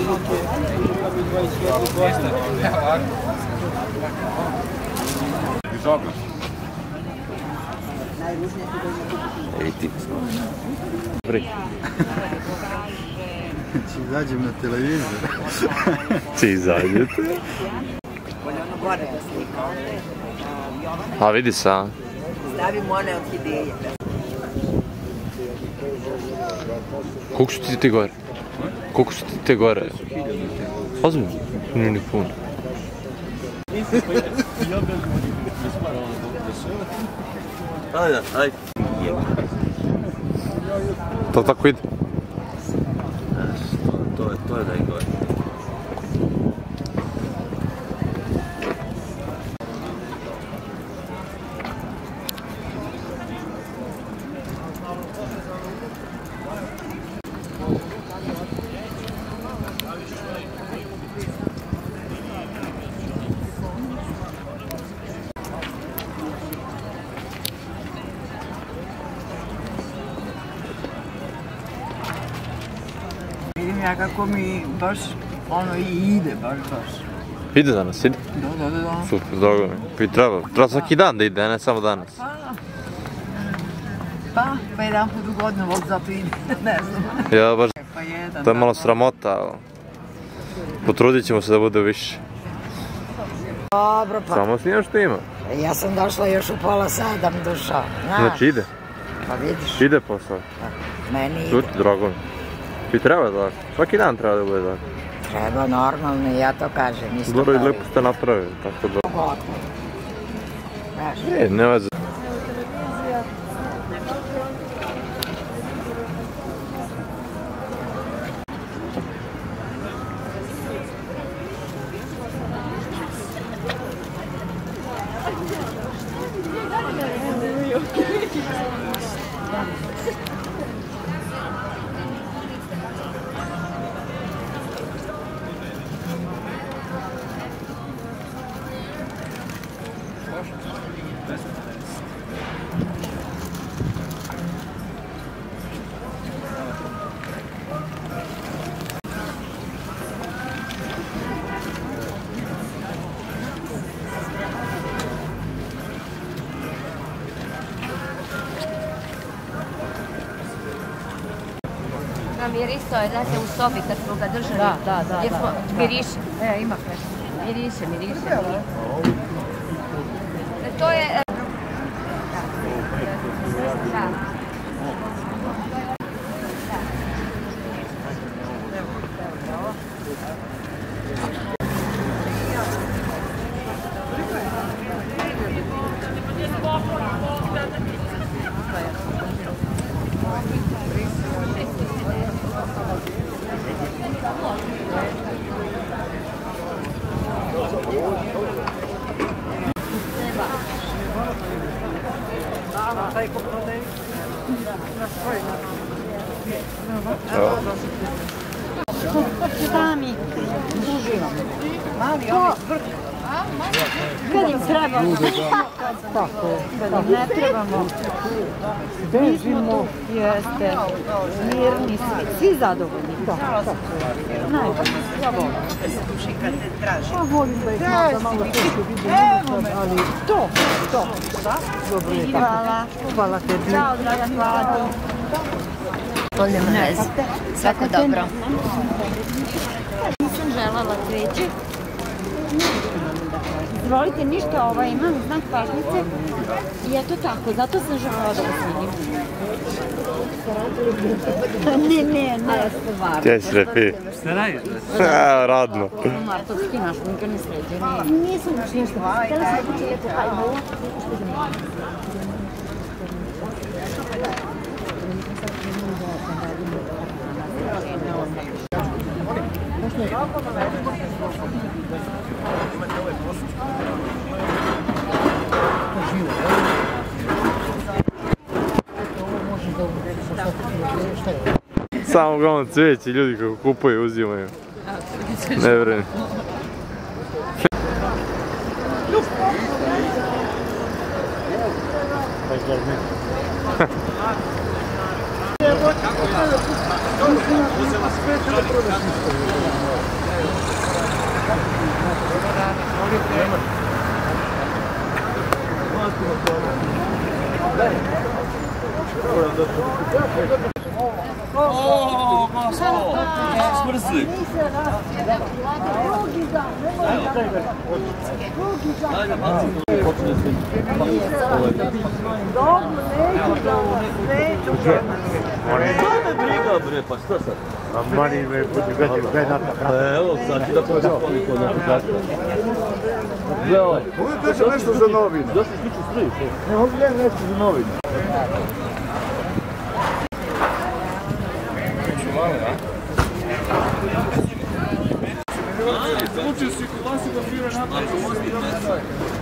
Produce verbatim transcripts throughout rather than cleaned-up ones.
Ej ti. Dobri. Či izađem na televiziju. Či izađete? A vidi sa. Stavimo one orhideje. Koliko su ti te gore? Koliko su ti te gore? Ozbiljno? Nije ni puno. Ajde, ajde. To tako ide? To je, to je najgore. Vidim ja kako mi baš ono i ide, baš baš. Ide danas, ide? Da, da, da, da. Super, dobro mi. I treba, treba svaki dan da ide, a ne samo danas. Pa, pa, pa jedan put u godinu, vod zato ide, ne znam. Ja baš, Pa jedan, to je malo sramota, ali potrudit ćemo se da bude više. Dobro, pa. Samo snimam što ima. Ja sam došla još u pola sedam došao, znaš. Znači ide? Pa vidiš. Ide posao. Meni ide. Čuti, drago mi. I treba da, svaki dan treba da bude da. Treba normalno, ja to kažem. Isto Dobro i kao lepo ste napravili, tako da. Pogodno. Znaš. E, ne veze. Mirisao je, znate, u sobi kad smo ga držali. Da, da, da. Jer smo, miriše. E, ima nešto. Miriše, miriše. To je... Da. Sami uživamo. Kad im trebamo, kad im ne trebamo, mi smo tu, jeste, mirni, svi, svi zadovoljni. Najbolje, ja volim. Ja volim da ih malo malo teže vidim, ali to, to. Dobro je tako. Hvala. Hvala tebi. Ćao, draga, hvala. Poljemo na vezi. Svako dobro. Nisam želala cveće. Izvolite, ništa, ova imam znak pažnjice i eto tako, zato sam želela da vas vidim. Ne, ne, ne, stvarno. Gdje si repi? Šta radiš? Radno. Martovski naš, nikad ne sređeni. Nisam baš ništa. Htjela sam kući lijepo hajmo. Samo uglavnom cvijeći, ljudi kako kupaju, uzimaju. Ne vrem. O, masło! Smrzły! Ajde, baci. Počne s tim. Šta me briga, bre, pa šta sad? A mani me budi već gledata. Evo, sad ću da prođe koliko na početku. Gle ovaj. Uvijek nešto nešto za novine. Da se sliču struju. Ne mogu gledati nešto za novine. Učio si klasi da bira napad.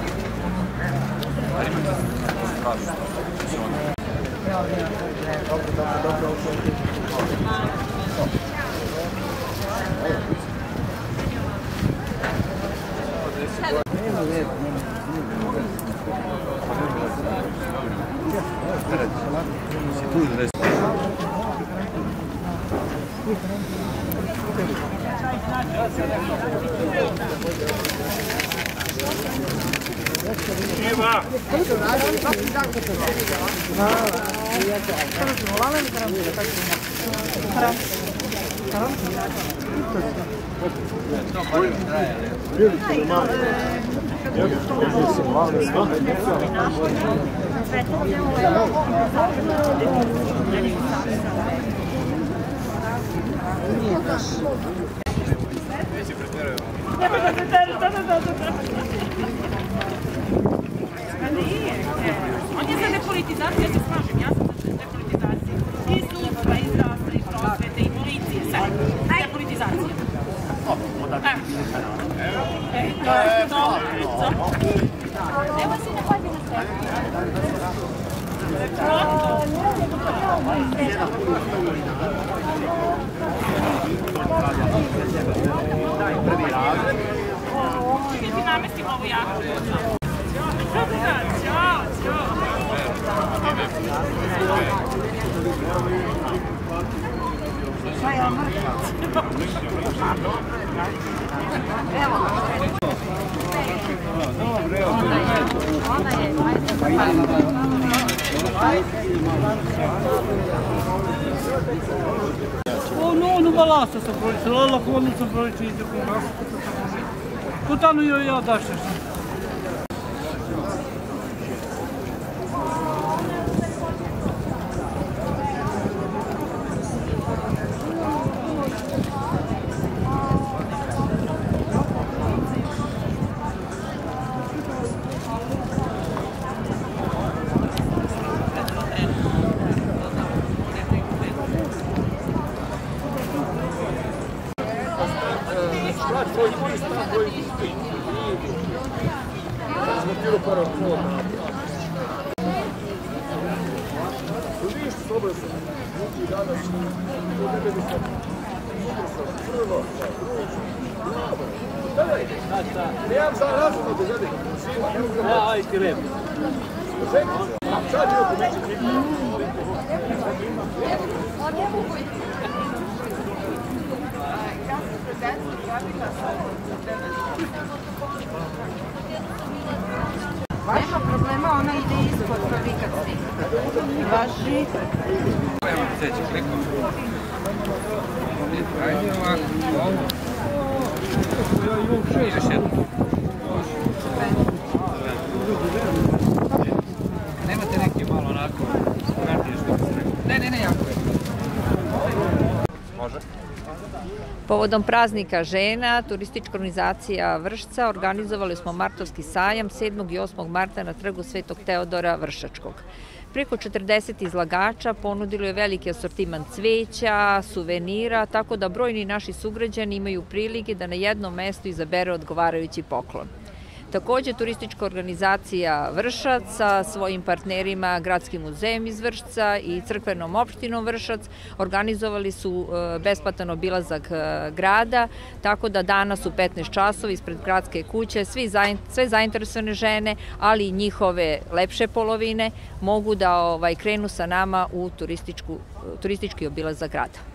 On je za depolitizaciju, ja se slažem, ja sam za depolitizaciju. I sudstva, i zdravstva, i prosvete, i policije, sve. Depolitizacija. Evo si ne pati na sve. Ti namestim ovu jaku. Ćao, ćao. Šta je ono? Evo. Ona je. Oh no, non basta sta polizia, la fondo sta polizia con gas. Tutano io io daš. Nemam za razumno da želim. Ja, aj ti rep. Sad je oko neće. Nema problema, ona ide ispod pa vi kad stignete. Važi. Evo, seći klikom. Ajde ovako, ovo. Još jedno. Nemate neki malo onako, ne, ne, ne, jako je. Može. Povodom praznika žena, turistička organizacija Vršca organizovali smo martovski sajam sedmog i osmog marta na trgu Svetog Teodora Vršačkog. Preko četrdeset izlagača ponudilo je veliki asortiman cveća, suvenira, tako da brojni naši sugrađani imaju prilike da na jednom mestu izabere odgovarajući poklon. Takođe, turistička organizacija Vršac sa svojim partnerima Gradskim muzejem iz Vršca i crkvenom opštinom Vršac organizovali su besplatan obilazak grada, tako da danas u petnaest časova ispred gradske kuće sve zainteresovane žene, ali i njihove lepše polovine mogu da krenu sa nama u turistički obilazak grada.